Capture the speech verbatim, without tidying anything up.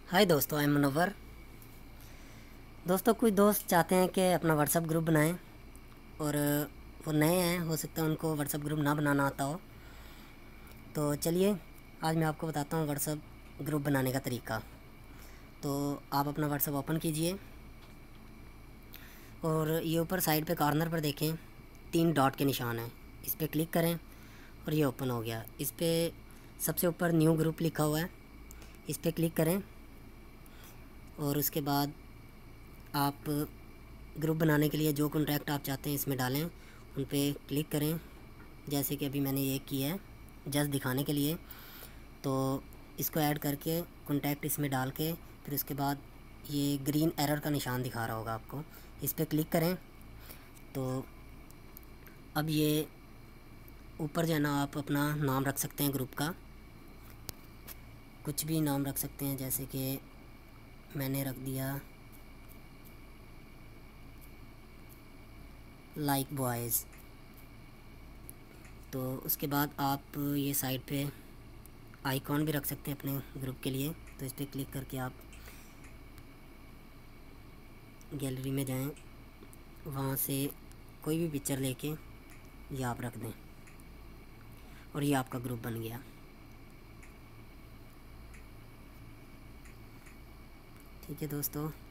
हाय दोस्तों, I am Munawwar. दोस्तों, कुछ दोस्त चाहते हैं कि अपना व्हाट्सएप ग्रुप बनाएं और वो नए हैं, हो सकता है उनको व्हाट्सएप ग्रुप ना बनाना आता हो। तो चलिए आज मैं आपको बताता हूँ व्हाट्सएप ग्रुप बनाने का तरीका। तो आप अपना व्हाट्सएप ओपन कीजिए और ये ऊपर साइड पे कॉर्नर पर देखें, तीन डॉट के निशान हैं, इस पर क्लिक करें और ये ओपन हो गया। इस पर सबसे ऊपर न्यू ग्रुप लिखा हुआ है, इस पर क्लिक करें और उसके बाद आप ग्रुप बनाने के लिए जो कॉन्टैक्ट आप चाहते हैं इसमें डालें, उन पर क्लिक करें। जैसे कि अभी मैंने ये किया है जस्ट दिखाने के लिए, तो इसको ऐड करके कॉन्टैक्ट इसमें डाल के फिर उसके बाद ये ग्रीन एरर का निशान दिखा रहा होगा आपको, इस पर क्लिक करें। तो अब ये ऊपर जो है ना, आप अपना नाम रख सकते हैं ग्रुप का, कुछ भी नाम रख सकते हैं, जैसे कि मैंने रख दिया लाइक बॉयज़। तो उसके बाद आप ये साइड पे आइकॉन भी रख सकते हैं अपने ग्रुप के लिए। तो इस पर क्लिक करके आप गैलरी में जाएं, वहाँ से कोई भी पिक्चर लेके ये आप रख दें और ये आपका ग्रुप बन गया। ठीक है दोस्तों।